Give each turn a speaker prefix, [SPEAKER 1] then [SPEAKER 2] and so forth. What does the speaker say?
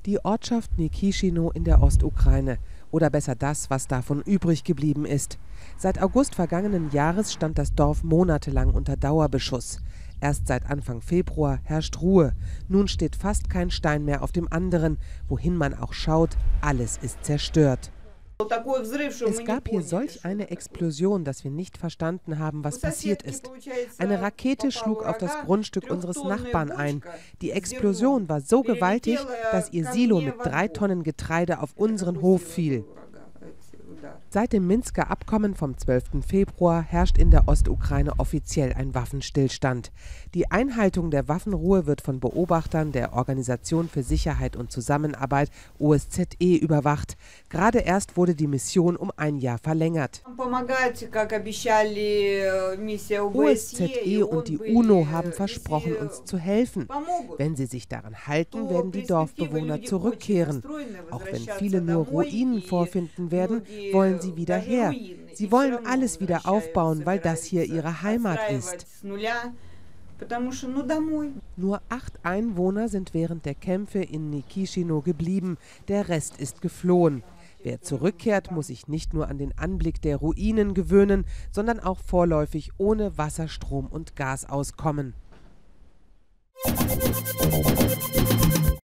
[SPEAKER 1] Die Ortschaft Nikischino in der Ostukraine, oder besser das, was davon übrig geblieben ist. Seit August vergangenen Jahres stand das Dorf monatelang unter Dauerbeschuss. Erst seit Anfang Februar herrscht Ruhe. Nun steht fast kein Stein mehr auf dem anderen. Wohin man auch schaut, alles ist zerstört. Es gab hier solch eine Explosion, dass wir nicht verstanden haben, was passiert ist. Eine Rakete schlug auf das Grundstück unseres Nachbarn ein. Die Explosion war so gewaltig, dass ihr Silo mit 3 Tonnen Getreide auf unseren Hof fiel. Seit dem Minsker Abkommen vom 12. Februar herrscht in der Ostukraine offiziell ein Waffenstillstand. Die Einhaltung der Waffenruhe wird von Beobachtern der Organisation für Sicherheit und Zusammenarbeit OSZE überwacht. Gerade erst wurde die Mission um 1 Jahr verlängert. OSZE und die UNO haben versprochen, uns zu helfen. Wenn sie sich daran halten, werden die Dorfbewohner zurückkehren. Auch wenn viele nur Ruinen vorfinden werden, wollen sie wieder her. Sie wollen alles wieder aufbauen, weil das hier ihre Heimat ist. Nur 8 Einwohner sind während der Kämpfe in Nikischino geblieben, der Rest ist geflohen. Wer zurückkehrt, muss sich nicht nur an den Anblick der Ruinen gewöhnen, sondern auch vorläufig ohne Wasser, Strom und Gas auskommen.